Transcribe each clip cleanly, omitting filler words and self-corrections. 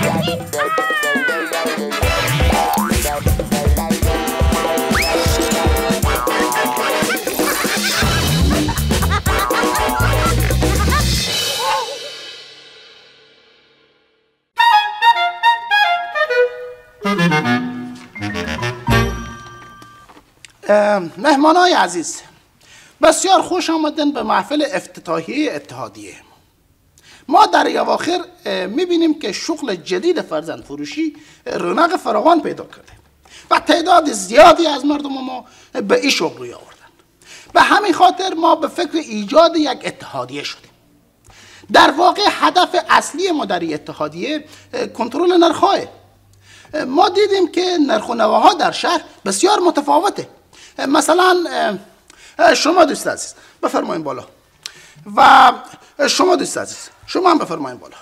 مهمانای عزیز، بسیار خوش آمدن به محفل افتتاحیه اتحادیه. ما در اواخر میبینیم که شغل جدید فرزند فروشی رونق فراوان پیدا کرده و تعداد زیادی از مردم ما به این شغل روی آوردن. به همین خاطر ما به فکر ایجاد یک اتحادیه شدیم. در واقع هدف اصلی ما در اتحادیه کنترل نرخ‌ها. ما دیدیم که نرخ و نواها در شهر بسیار متفاوته. مثلا شما دوست عزیز بفرمایید بالا و شما دوست عزیز شما هم بفرمایید بالا.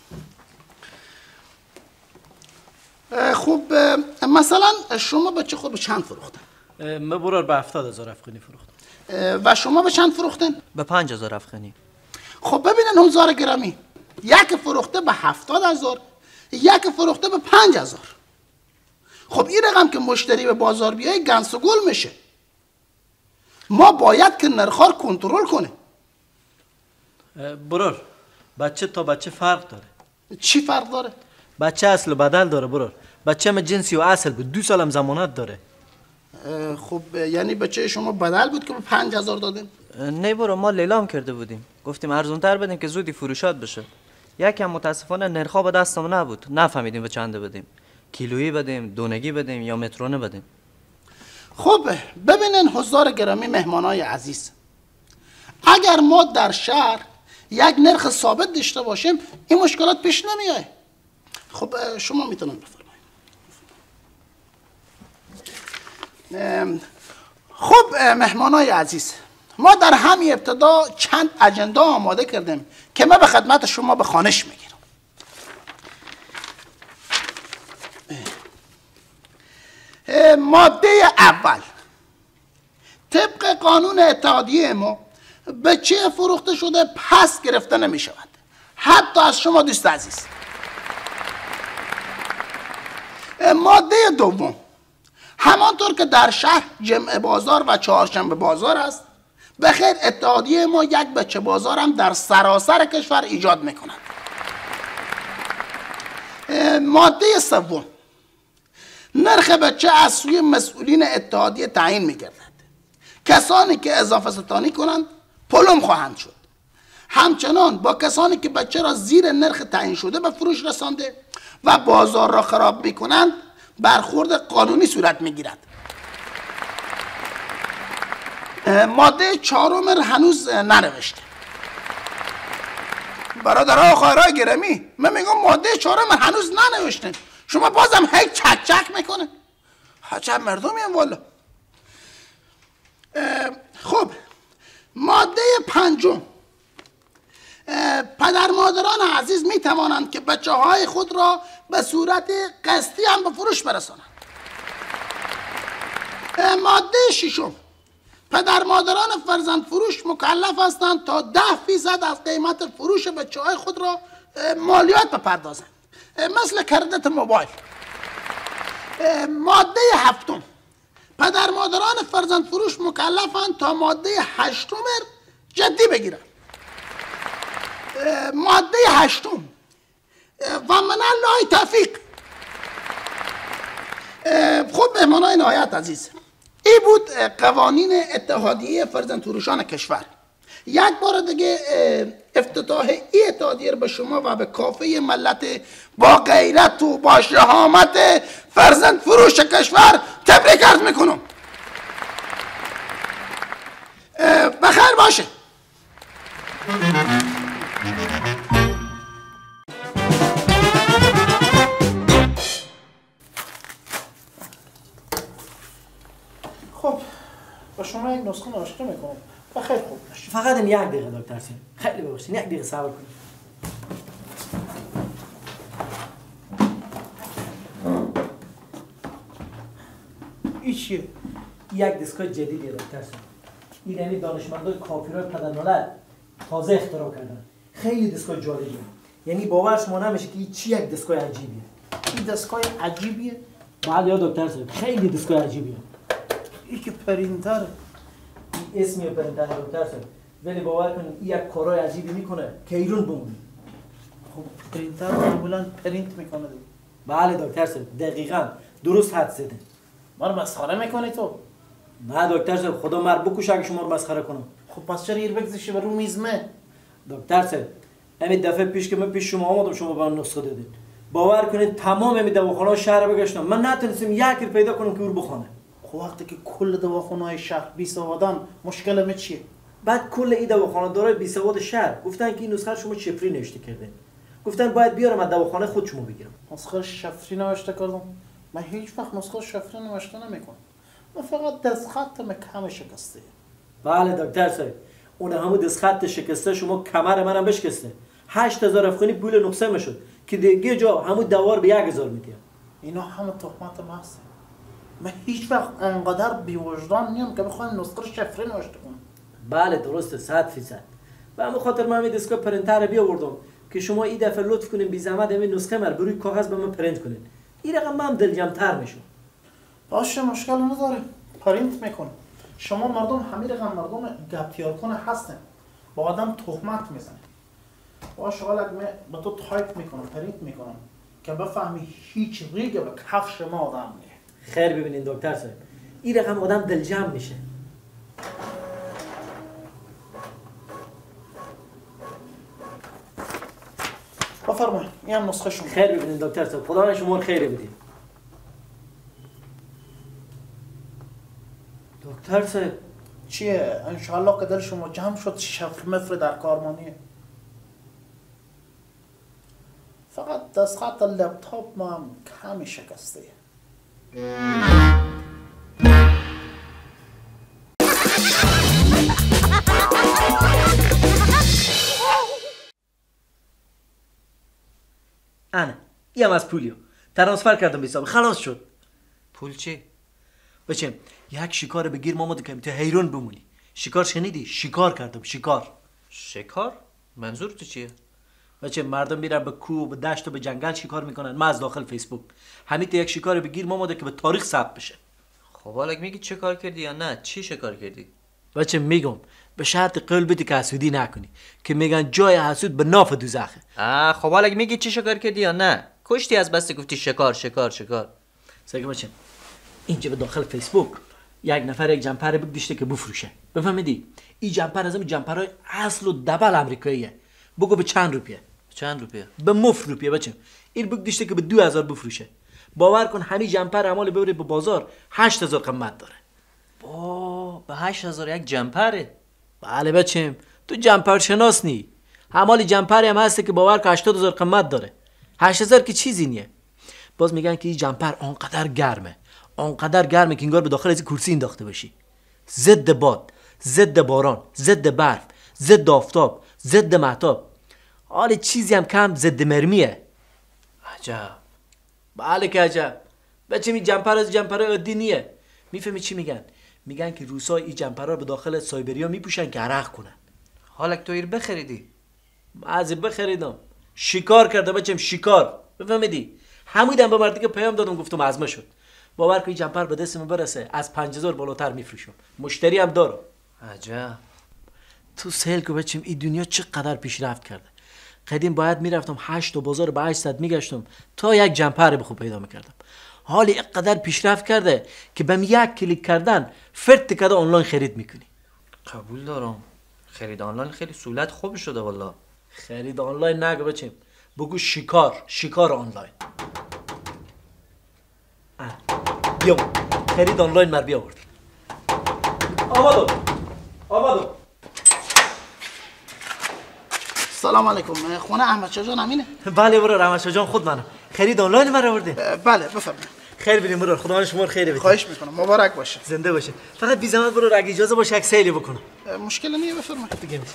خوب، مثلا شما بچه خود به چند فروختن؟ من برار به 70,000 افغانی فروختم. و شما به چند فروختن؟ به 5,000 افغانی. خب ببینن حضار گرامی، یک فروخته به 70,000، یک فروخته به 5,000. خب این رقم که مشتری به بازار بیای گنس و گل میشه. ما باید که نرخ‌ها کنترل کنه. برار بچه تا بچه فرق داره. چی فرق داره؟ بچه اصل و بدل داره برار. بچه من جنسی و اصل بود، 2 سالم زمانت داره. خب یعنی بچه شما بدل بود که به 5,000 دادن؟ نه برار، ما لیلام کرده بودیم، گفتیم ارزونتر بدیم که زودی فروشات بشه. یکم متاسفانه نرخ‌ها به دستم نبود، نفهمیدیم به چنده بدیم، کیلویی بدیم، دونگی بدیم یا مترونه بدیم. خب ببینن حضار گرامی مهمانای عزیز، اگر ما در شهر یک نرخ ثابت داشته باشیم این مشکلات پیش نمیاد. خب شما میتونید بفرمایید. خب مهمانای عزیز، ما در همین ابتدا چند اجنده آماده کردیم که من به خدمت شما به خوانش میگیرم. ماده اول، طبق قانون اتحادیه ما بچه فروخته شده پس گرفته نمی شود، حتی از شما دوست عزیز. ماده دوم، همانطور که در شهر جمعه بازار و چهارشنبه بازار است، بخیر اتحادیه ما یک بچه بازار هم در سراسر کشور ایجاد میکند. ماده سوم، نرخ بچه از سوی مسئولین اتحادیه تعیین میگردد. کسانی که اضافه ستانی کنند پلم خواهند شد. همچنان با کسانی که بچه را زیر نرخ تعیین شده به فروش رسانده و بازار را خراب میکنند برخورد قانونی صورت میگیرد. ماده چهارم هنوز ننوشته. برادرها و خواهرای گرامی، من میگم ماده چهارم هنوز ننوشته، شما بازم هی چک چک میکنه. چه مردمی هم والا. خب ماده پنجم، پدر مادران عزیز می توانند که بچه های خود را به صورت قسطی هم به فروش برسانند. ماده ششم، پدر مادران فرزند فروش مکلف هستند تا 10% از قیمت فروش بچه های خود را مالیات بپردازند، مثل کردت موبایل. ماده هفتم، پدر مادران فرزند فروش مکلفند تا ماده هشتم جدی بگیرند. ماده هشتم، و من الله توفیق. خب مهمانای نهایت عزیز، این بود قوانین اتحادیه فرزند فروشان کشور. یک بار دیگه افتتاح این اتحادیه به شما و به کافه ملت با غیرت و با شهامت فرزند فروش کشور تبریک عرض میکنم. بخیر باشه. خب با شما یک نسخه آشنا میکنم و خیلی خوب باشه. فقط این 1 دقیقه دکتر سین، خیلی ببخشید، 1 دقیقه صبر کنید. این چیه؟ یک دستگاه جدیدیه دکتر سین. این یعنی دانشمندای کافیرای پدرملت تازه اختراع کردن. خیلی دستگاه جالبیه. یعنی باور شما نمیشه که چی یک دستگاه عجیبیه. این دستگاه عجیبیه؟ بله یا دکتر صاحب خیلی دستگاه عجیبیه. این که پرینتره. این اسمی پرینتر دکتر صاحب، ولی باور کنید این یک کارای عجیبی میکنه که ایرون بمونه. خب پرینتر معمولا پرینت میکنه دیگه. بله دکتر صاحب دقیقاً درست حد زده. ما رو مسخره میکنی تو؟ نه دکتر صاحب خدا مر بکشه اگه شما رو مسخره کنم. خب پس چرا ایر بگذاشتی رو میزمه؟ دکتر صاحب همین دفعه پیش که من پیش شما آمدم شما به من نسخه دادید. باور کنید تمام همین دواخانه‌ها شهر بگشتم من نتونستم یک ایر پیدا کنم که او رو بخونه. خب وقتی که کل دواخانه‌های شهر بی سوادان مشکل من چیه؟ بعد کل این دواخانه دارای بی سواد شهر گفتن که این نسخه شما شفری نوشته کردین. گفتن باید بیارم از دواخانه خود شما بگیرم. نسخه شفری نوشته کردم؟ من هیچ وقت نسخه شفری نوشته نمیکنم. من فقط دست خطم کم شکسته. بله دکتر صاحب اون همون دست خط شکسته شما کمر منم بشکسته. 8000 افغانی پول نقصه میشد که دیگه جا همون دوار به 1000 میدیم. اینا همه تهمت محض. من هیچ وقت انقدر بی‌وجدان نیم که بخوام نسخه شفری نوشته کنم. بله درسته 100%. به همون خاطر من همین دستگاه پرینتر بیاوردم که شما این دفعه لطف کنین بی زحمت همین نسخه مر بروی کاغذ به من پرینت کنین. این رقم من دلجم‌تر میشم. باشه مشکل نداره. پرینت میکنم. شما مردم همین رقم مردم گپتیار کنه هستن. با آدم تهمت میزنه. باشه حالا من به تو تایپ میکنم پرینت میکنم که بفهمی هیچ ریگه به کفش ما آدم نیه. خیر ببینین دکتر صاحب این رقم آدم دلجم میشه. بفرمایید این هم نسخه شما. خیر ببینین دکتر صاحب خدا شما رو خیر بدین. دکتر صاحب چیه؟ انشالله که دل شما جمع شد شفر مفر در کارمانیه. فقط دست خط لپتاپ ما هم کمی شکسته. انا این هم از پولیو ترانسفر کردم به حساب خلاص شد. پول چی؟ بچه یک شکار بگیر مامد که تو حیران بمونی. شکار شنیدی؟ شکار کردم شکار. شکار؟ منظور تو چیه؟ بچه مردم میرن به کوه به دشت و به جنگل شکار میکنن. من از داخل فیسبوک همین یک شکار بگیر مامد که به تاریخ ثبت بشه. خب حالا میگی چه کار کردی یا نه؟ چی شکار کردی؟ بچه میگم به شرط قول بدی که حسودی نکنی که میگن جای حسود به ناف دوزخه. خب حالا میگی چی شکار کردی یا نه؟ کشتی از بس گفتی شکار شکار شکار. سگه بچه اینجا به داخل فیسبوک یک نفر یک جمپر بگذاشته که بفروشه. بفهمیدی؟ این جمپر از همین جمپرهای اصل و دبل امریکاییه. بگو به چند روپیه؟ چند روپیه؟ به مفت روپیه بچه. این بگذاشته که به 2000 بفروشه. باور کن همین جمپر عمال ببری به بازار 8000 قیمت داره. به 8000 یک جمپره؟ بله بچم تو جمپر شناس نی. همالی جمپری هم هسته که باور که 80000 قیمت داره. 8000 که چیزی نیه. باز میگن که این جمپر آنقدر گرمه که انگار به داخل از کرسی انداخته باشی. ضد باد، ضد باران، ضد برف، ضد آفتاب، ضد مهتاب. حالا چیزی هم کم ضد مرمیه. عجب. بله که عجب. بچه این جمپر از جمپرهای عادی نیه. میفهمی چی میگن؟ میگن که روسا این جمپرها به داخل سایبریا میپوشن که عرق کنن. حالا تو ایر بخریدی؟ از بخریدم. شکار کرده بچم شکار. بفهمیدی؟ همودم به مردی که پیام دادم گفتم ازمه شد. باور کن این جمپر به دست من برسه از 5000 بالاتر میفروشم. مشتری هم دارم. عجب. تو سهل که بچم این دنیا چقدر پیشرفت کرده. قدیم باید میرفتم 8 تا بازار به 800 میگشتم تا یک جمپر بخو پیدا میکردم. حالی اینقدر پیشرفت کرده که بهم یک کلیک کردن فرد کده آنلاین خرید میکنی. قبول دارم. خرید آنلاین خیلی سهولت خوب شده والا. خرید آنلاین نگو بچم. بگو شکار آنلاین. بیا خرید آنلاین مر بیا آورد. آمدو. سلام علیکم. خونه احمد شاه جان همینه؟ بله برو احمد شاه جان خود منم. خرید آنلاین مر آورده؟ بله بفرمایید. خیر بینیم برو خدا شما رو خیر بده. خواهش میکنم مبارک باشه. زنده باشه. فقط بی زحمت برو اگه اجازه باشه یک سیلی بکنم. مشکل نیه بفرمایید. دیگه میشه.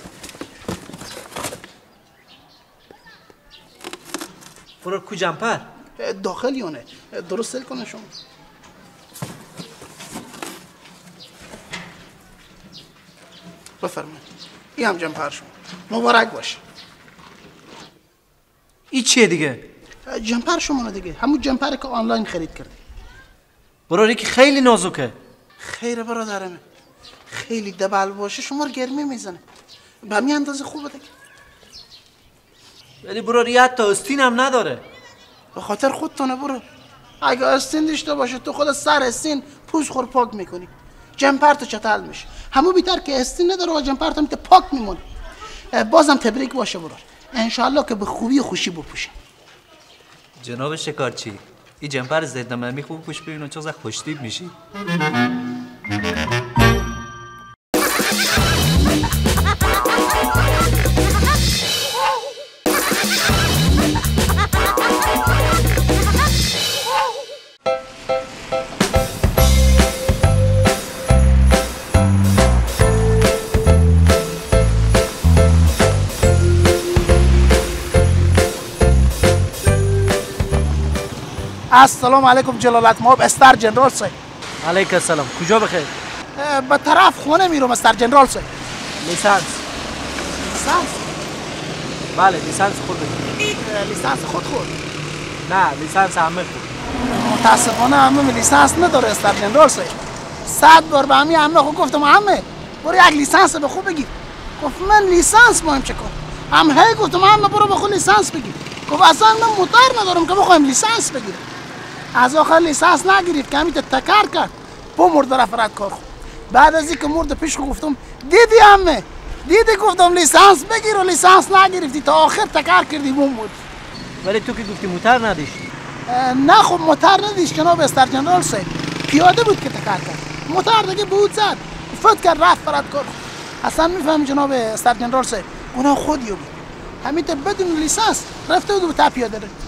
برو کو جمپر؟ داخل یونه. درست سل کنه شما. بفرمایید. این هم جمپر شما. مبارک باشه. این چیه دیگه؟ جمپر شما دیگه، همون جمپری که آنلاین خرید کردی. برادر که خیلی نازکه. خیره برادرم، خیلی دبل باشه شما رو گرمی میزنه. به همین اندازه خوبه دیگه. ولی برادر حتی استین هم نداره. به خاطر خودتونه برو. اگه استین داشته باشه تو خود سر استین پوست خور پاک میکنی، جمپر تو چتل میشه. همون بیتر که استین نداره و جمپر تو پاک میمونه. بازم تبریک باشه برو، انشالله که به خوبی و خوشی بپوشه. جناب شکارچی، این جمپر ضد نمی خوب پوش ببینو چقدر خوشتیپ میشی. السلام علیکم جلالت ماب استر جنرال صاحب. علیک السلام. کجا بخیر؟ به طرف خونه میرم استر جنرال صاحب. لیسانس. لیسانس؟ بله لیسانس خود بگیر. لیسانس خود خورد؟ نه لیسانس همه خود. متاسفانه همه لیسانس نداره استر جنرال صاحب. 100 بار به همه خود گفتم همه برو یک لیسانس به خود بگیر. گفت من لیسانس مهم چه کار؟ هم گفتم همه برو به خود لیسانس بگیر. گفت اصلا من موتور ندارم که بخوایم لیسانس بگیرم. از آخر لیسانس نگرفت که همیت تکر کرد بمرد رفت کار خود. بعد از اینکه مرد پیش خود گفتم دیدی همه دیدی گفتم لیسانس بگیر و لیسانس نگرفتی تا آخر تکر کردی بمرد. ولی تو که گفتی موتور نداشتی. نه خب موتور نداشت جناب استر جنرال صاحب، پیاده بود که تکر کرد. موتور دیگه بود زد فوت کرد رفت فرد کار. اصلا میفهمی جناب استر جنرال صاحب گناه خودیو بود. همیت بدون لیسانس رفته بود تا پیاده رفت.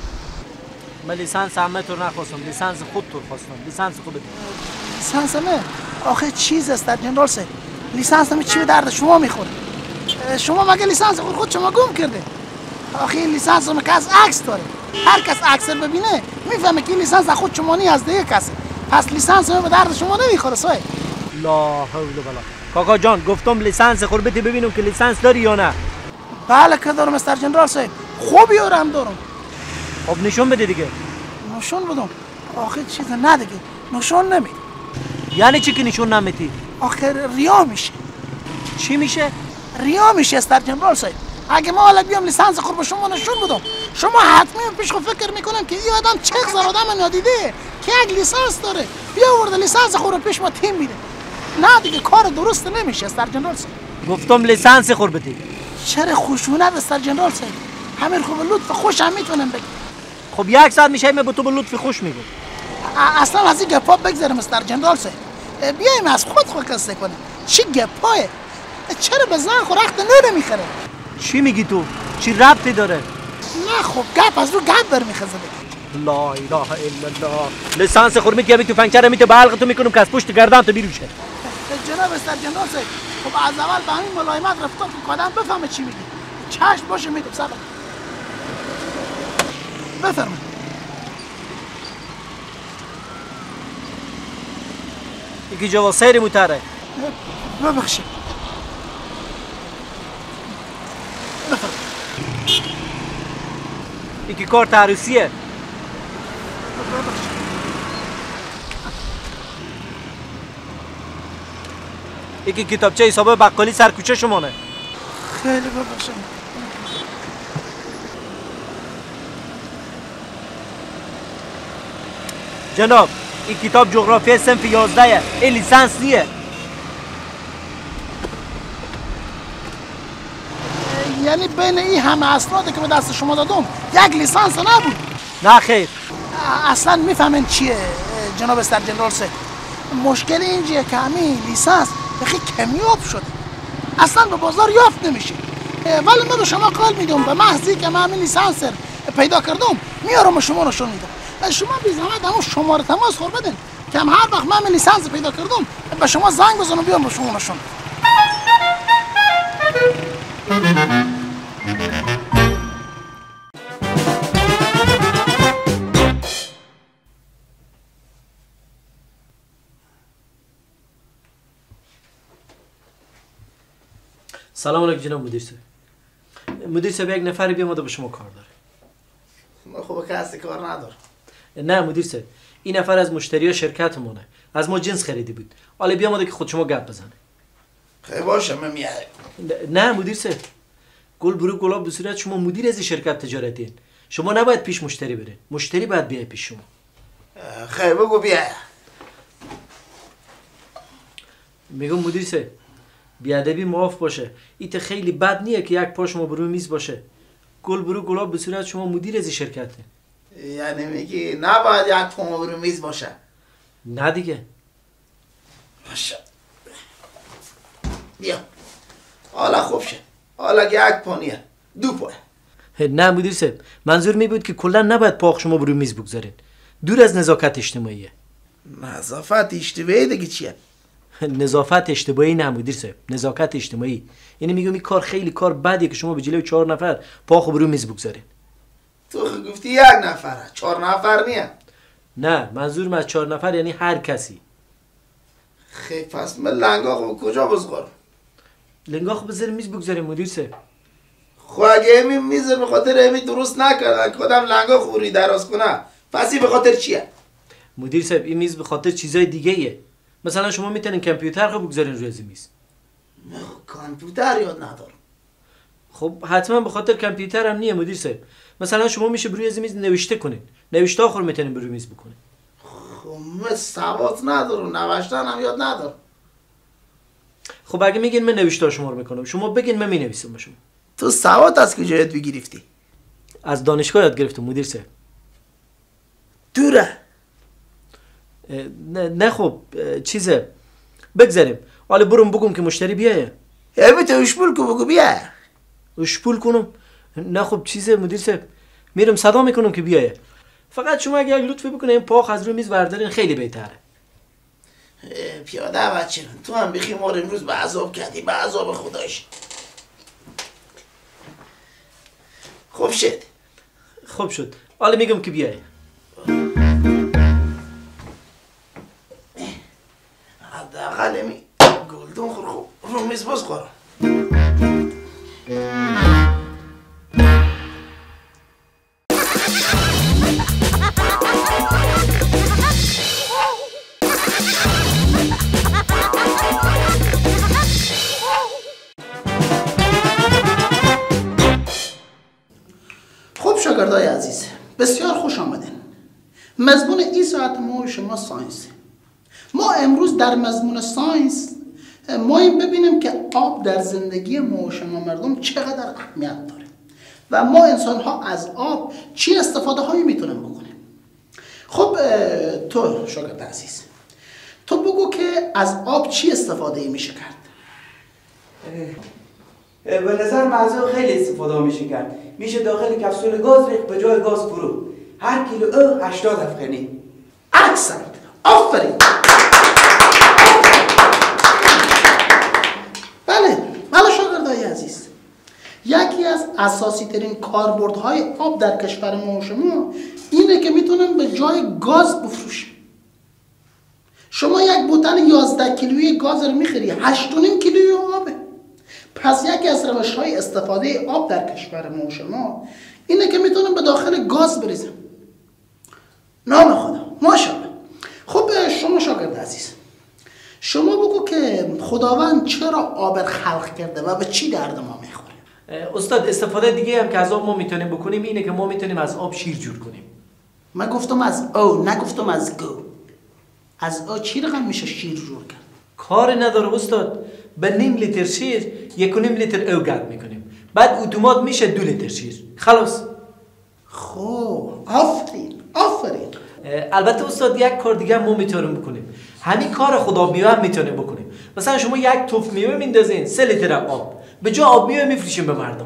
من لیسانس همه تو نخواستم، لیسانس خود تو خواستم. لیسانس خود بده. لیسانس نه آخه چیز است در جنرال صاحب. لیسانس هم چی به درد شما میخوره؟ شما مگه لیسانس خود شما گم کرده؟ آخه این لیسانس هم که از عکس داره، هر کس عکس رو ببینه میفهمه که این لیسانس خود شما نی از دیگه کسی. پس لیسانس هم به درد شما نمیخوره صاحب. لا حول ولا کاکا جان گفتم لیسانس خود بده ببینم که لیسانس داری یا نه. بله که دارم استر جنرال صاحب، خوبی هم دارم. خب نشون بده دیگه. نشون بدم؟ آخه چیز نه دیگه نشون نمیده. یعنی چی که نشون نمیدی؟ آخه ریا میشه. چی میشه؟ ریا میشه استر جنرال صاحب. اگه ما حالا بیام لیسانس خود به شما نشون بدم شما حتما پیش خود فکر میکنم که این آدم چه هزار آدم نادیده که یک لیسانس داره بیا ورده لیسانس خود رو پیش ما تیم میده. نه دیگه کار درست نمیشه استر جنرال صاحب. گفتم لیسانس خود بده. چرا خشونت استر جنرال صاحب؟ همین خوب لطف خوش هم میتونم بگم. خب یک ساعت میشه من به تو به لطف خوش میگم. اصلا از این گپا بگذارم استر جنرال صاحب. بیایم از خود قصه کنیم. چی گپایه؟ چرا به زن خود رخت نمیخره؟ چی میگی تو؟ چی ربطی داره؟ نه خب گپ از رو گپ برمیخزه. لا اله الا الله. لیسانس خود میگی تو پنچر میته بالغ تو میکنم که از پشت گردن تو بیرون شه. جناب استر جنرال صاحب خب از اول به همین ملایمت رفتار که آدم بفهمه چی میگی. چشم باشه میگم سلام. بفرمایید. یکی جواز سیر موتره. ببخشید. بفرمایید. یکی کارت عروسیه. ببخشید. یکی کتابچه حساب بقالی سر کوچه شمانه. خیلی ببخشید. جناب این کتاب جغرافی صنف 11 این لیسانس نیه. یعنی بین این همه اسنادی که به دست شما دادم یک لیسانس نبود؟ نه خیر. اصلا میفهمین چیه جناب استر جنرال صاحب؟ مشکل اینجیه که همین لیسانس بخی کمیاب شده اصلا به بازار یافت نمیشه. ولی من به شما قول میدم به محضی که من همین لیسانس پیدا کردم میارم به شما نشون میدم. شما بی زحمت همون شماره تماس خور بدین که هر وقت من همین لیسانس پیدا کردم به شما زنگ بزنم بیام به شما نشون بدم. سلام علیکم جناب مدیر صاحب. مدیر صاحب یک نفری بیامده به شما کار داره. کسی کار نداره. نه مدیر صاحب، این نفر از مشتری شرکتمونه، از ما جنس خریده بود. حالا بیا ماده که خود شما گپ بزنه. خیلی باشه من میارم. نه مدیر صاحب، گل برو گلاب به صورت شما مدیر از این شرکت تجارتین. شما نباید پیش مشتری برین، مشتری باید بیاد پیش شما. خیلی بگو بیا. میگم مدیر صاحب بیادبی معاف باشه. ایت خیلی بد نیه که یک پا شما برو میز باشه. گل برو گلاب به صورت شما مدیر از این شرکته. یعنی میگی نباید یک پا برو میز باشه؟ نه دیگه. باشه بیا. حالا خوب شد. حالا که یک پا نیه، دو پا. نه مدیر صاحب، منظور می بود که کلا نباید پا شما برو میز بگذارین. دور از نزاکت اجتماعیه. نظافت اجتماعی دیگه چیه؟ نظافت اجتماعی نه مدیر صاحب، نزاکت اجتماعی. یعنی میگم این کار خیلی کار بدیه که شما به جلوی 4 نفر پا برو میز بگذارین. تو گفتی یک نفره، 4 نفر نیه. نه منظورم از 4 نفر یعنی هر کسی. خیلی پس من لنگاخو کجا بزغارم؟ لنگاخو بذاریم میز بگذاریم مدیر صاحب. خب اگه امی میز به خاطر امی درست نکردن که خودم لنگاخو روی دراز کنه، پس این به خاطر چیه؟ مدیر صاحب این میز به خاطر چیزای دیگه ایه. مثلا شما میتونین کامپیوتر خو بگذارین روی از میز. کامپیوتر یاد ندارم. خب حتما به خاطر کامپیوتر هم نیه مدیر صاحب. مثلا شما میشه روی از میز نوشته کنین. نوشته آخر میتونین روی میز بکنین. خب من سواد ندارم، نوشتن هم یاد ندارم. خب اگه میگین من نوشته شما رو میکنم، شما بگین من مینویسم شما. تو سواد از کجا یاد بگرفتی؟ از دانشگاه یاد گرفتم مدیر صاحب. دوره؟ نه خب چیزه بگذاریم. حالا برم بگم که مشتری بیایه. تو اشپول که بگو بیا. اشپول کنم؟ نه خب چیزه مدیر صاحب، میرم صدا میکنم که بیایه. فقط شما اگه یک لطفی بکنه این پاخ از روی میز بردارین خیلی بهتره. پیاده بچه تو هم بخی ما رو امروز به عذاب کردی، به عذاب خداش. خوب شد. خوب شد. حالا میگم که بیایه. حداقل امی گلدون خور خوب رو میز باز خورم. خب شاگردای عزیز، بسیار خوش آمدین. مضمون این ساعت ما و شما ساینس. ما امروز در مضمون ساینس ما ببینیم که آب در زندگی ما و شما مردم چقدر اهمیت داره و ما انسان ها از آب چی استفاده هایی میتونیم بکنیم. خب تو شاگرد عزیز، تو بگو که از آب چی استفاده میشه کرد؟ به نظر موضوع خیلی استفاده میشه کرد. میشه داخل کپسول گاز ریخت به جای گاز فرو. هر کیلو 80 افغانی. اکسنت، آفرین. بله شاگردای عزیز، یکی از اساسی ترین کاربردهای آب در کشور ما و شما اینه که میتونن به جای گاز بفروشن. شما یک بوتل 11 کیلویی گاز رو میخری، 8.5 کیلویی آبه. پس یکی از روش‌های استفاده آب در کشور ما و شما اینه که میتونن به داخل گاز بریزن. نام خدا، ماشاءالله. خب شما شاگرد عزیز، شما بگو که خداوند چرا آب خلق کرده و به چی درد ما میخوره؟ استاد استفاده دیگه هم که از آب ما میتونیم بکنیم اینه که ما میتونیم از آب شیر جور کنیم. من گفتم از او، نگفتم از گو. از او چی رقم میشه شیر جور کرد؟ کار نداره استاد. به 0.5 لیتر شیر 1.5 لیتر او گرد میکنیم، بعد اتومات میشه 2 لیتر شیر. خلاص. خب آفرین. البته استاد یک کار دیگه ما میتونیم بکنیم. همین کار خدا میوه هم میتونیم بکنیم. مثلا شما یک توف میوه میندازین 3 لیتر آب، به جای آب میوه میفروشیم به مردم.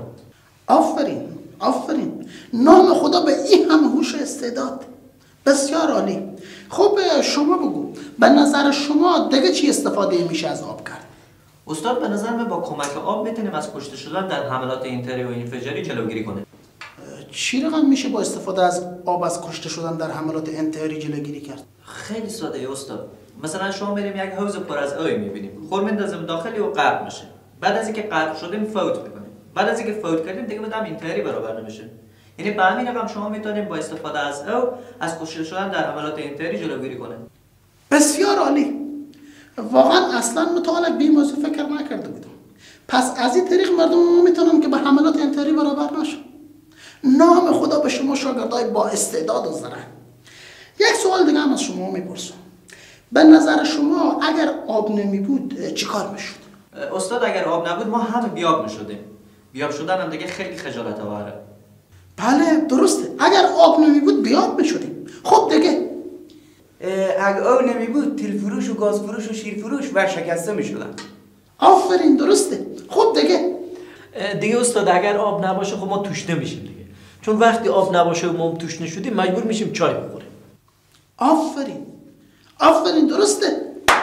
آفرین. نام خدا به این همه هوش و استعداد. بسیار عالی. خب شما بگو به نظر شما دیگه چی استفاده میشه از آب کرد؟ استاد به نظر من با کمک آب میتونیم از کشته شدن در حملات انتحاری و انفجاری جلوگیری کنیم. چی رقم میشه با استفاده از آب از کشته شدن در حملات انتحاری جلوگیری کرد؟ خیلی ساده ای استاد. مثلا شما میریم یک حوض پر از آب میبینیم، خور میندازیم داخلی و غرق میشه. بعد از اینکه غرق شدیم فوت میکنیم. بعد از اینکه فوت کردیم دیگه مدام انتحاری برابر نمیشه. یعنی به همین رقم شما میتونید با استفاده از او از کشته شدن در حملات انتحاری جلوگیری کنید. بسیار عالی. واقعا اصلا متعلق به این موضوع فکر نکرده بودم. پس از این طریق مردم میتونن که به حملات انتحاری برابر نشن. نام خدا به شما شاگردای با استعداد و زرنگ. یک سوال دیگه هم از شما میپرسم. به نظر شما اگر آب نمی بود چی کار میشد؟ استاد اگر آب نبود ما همه بیاب میشدیم. بیاب شدن هم دیگه خیلی خجالت آوره. بله درسته. اگر آب نمی بود بیاب میشدیم. خب دیگه اگه آب نمی بود تیل فروش و گاز فروش و شیر فروش و شکسته میشدن. آفرین درسته. خب دیگه استاد اگر آب نباشه خب ما توشنه میشیم دیگه. چون وقتی آب نباشه و ما توشنه شدیم مجبور میشیم چای بخوریم. آفرین. آفرین درسته.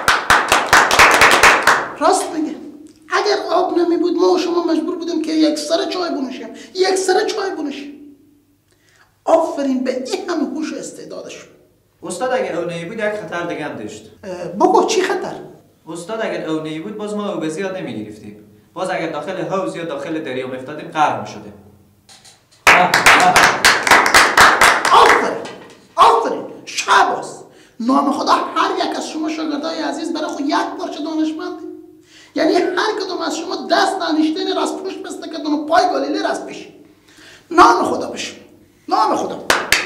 راست میگه. اگر آب نمی بود ما و شما مجبور بودیم که یک سر چای بنوشیم. آفرین به این همه هوش و استعدادش. استاد اگر او نمی بود یک خطر دیگه هم داشت. بگو چی خطر؟ استاد اگر او نمی بود باز ما او به زیاد نمیگرفتیم. باز اگر داخل حوض یا داخل دریا میافتادیم غرق میشدیم. آفرین. شاباس. نام خدا هر یک از شما شاگردای عزیز برای خود یک پارچه دانشمنده. یعنی هر کدوم از شما دست دانشتین راست پشت بسته کردن و پای گالیله راست بشین. نام خدا بشین. نام خدا.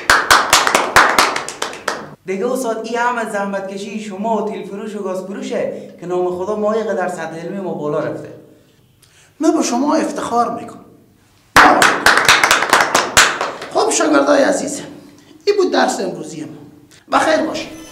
دیگه استاد این همه زحمت کشی شما و تیل فروش و گاز فروشه که نام خدا ما در سطح علمی ما بالا رفته. من با شما افتخار میکنم. خب شاگردای عزیز این بود درس امروزی ما. بخیر باشید.